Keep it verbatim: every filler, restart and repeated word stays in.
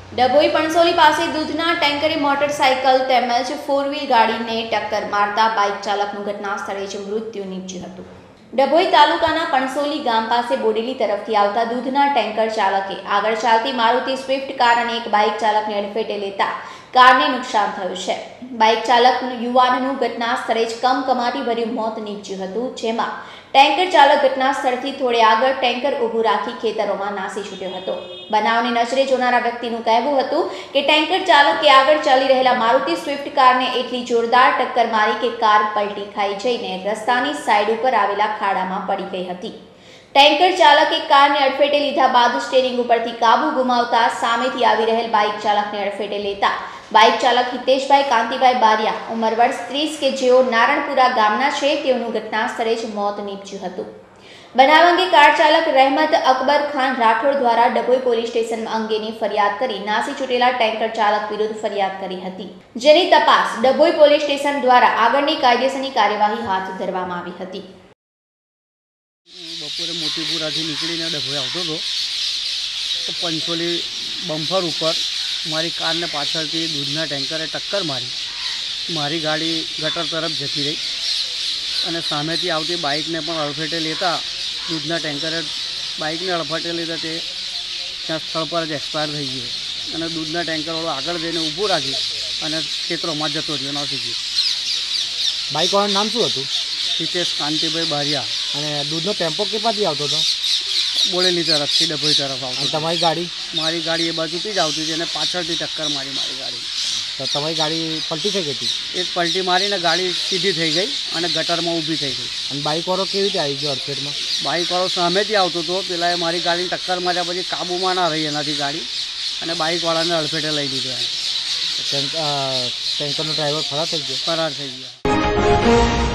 ડભોઈ પણસોલી પાસે દૂધના ટેન્કરે મોટરસાયકલ તેમજ ફોર વ્હીલ ગાડીને ટક્કર મારતા બાઇક ચાલકનું ઘટના સ્થળે જ મૃત્યુ નીપજ્યું હતું। ડભોઈ તાલુકાના પણસોલી ગામ પાસે બોડેલી તરફથી આવતા દૂધના ટેન્કર ચાલકે આગળ ચાલતી મારુતિ સ્વિફ્ટ કાર અને એક બાઇક ચાલકને અડફેટે લેતા કારને નુકસાન થયું છે। બાઇક ચાલક યુવાનનું ઘટના સ્થળે જ કમકમાટી ભર્યું મોત નીપજ્યું હતું, જેમાં ટેન્કર ચાલક ઘટના સ્થળથી થોડે આગળ ટેન્કર ઊભું રાખી ખેતરોમાં નાસી છૂટ્યો હતો। બનાવને નજરે જોનારા વ્યક્તિનું કહેવું હતું કે ટેન્કર ચાલકે આગળ ચાલી રહેલા મારુતિ સ્વિફ્ટ કારને એટલી જોરદાર ટક્કર મારી કે કાર પલટી ખાઈ જઈને રસ્તાની સાઈડ ઉપર આવેલા ખાડામાં પડી ગઈ હતી। ટેન્કર ચાલકે કારને અડફેટે લીધા બાદ સ્ટીયરિંગ ઉપરથી કાબુ ગુમાવતા સામેથી આવી રહેલ બાઇક ચાલકને અડફેટે લેતા બાઇક ચાલક હિતેશભાઈ કાંતિભાઈ બારિયા ઉંમર વર્ષ ત્રીસ કે જેઓ નારણપુરા ગામના છે તેઓનું ઘટના સ્થળે જ મોત નીપજ્યું હતું। બનાવ અંગે કાર ચાલક રહેમત અકબર ખાન રાઠોડ દ્વારા ડભોઈ પોલીસ સ્ટેશન અંગેની ફરિયાદ કરી નાસી છૂટેલા ટેન્કર ચાલક વિરુદ્ધ ફરિયાદ કરી હતી, જેની તપાસ ડભોઈ પોલીસ સ્ટેશન દ્વારા આગળની કાયદેસરની કાર્યવાહી હાથ ધરવામાં આવી હતી। બપોરે મોતીપુરાથી નીકળીને ડભોઈ આવતો હતો તો પંચોલી બમ્ફર ઉપર મારી કારને પાછળથી દૂધના ટેન્કરે ટક્કર મારી। મારી ગાડી ગટર તરફ જતી રહી અને સામેથી આવતી બાઇકને પણ અડફેટે લેતા દૂધના ટેન્કરે બાઇકને અડફેટે લેતા તે ત્યાં સ્થળ પર જ એક્સપાયર થઈ ગયો અને દૂધના ટેન્કરવાળો આગળ જઈને ઊભું રાખી અને ખેતરોમાં જતો રહ્યો, નાસી ગયો। બાઇકવાળાનું નામ શું હતું? હિતેશ કાંતિભાઈ બારિયા। અને દૂધનો ટેમ્પો કેટલાથી આવતો હતો? બોડેલી તરફથી ડભોઈ તરફ આવતો। તમારી ગાડી? મારી ગાડી એ બાજુથી જ આવતી હતી અને પાછળથી ટક્કર મારી મારી ગાડી। તો તમારી ગાડી પલટી થઈ ગઈ હતી? એક પલટી મારીને ગાડી સીધી થઈ ગઈ અને ગટરમાં ઊભી થઈ ગઈ। અને બાઇકવાળો કેવી રીતે આવી ગયો અડફેટમાં? બાઇકવાળો સામેથી આવતો હતો, પેલા મારી ગાડીને ટક્કર માર્યા પછી કાબૂમાં ના રહી એનાથી ગાડી અને બાઇકવાળાને અડફેટે લઈ લીધો। ટેન્કરનો ડ્રાઈવર ફરાર થઈ ગયો? ફરાર થઈ ગયા।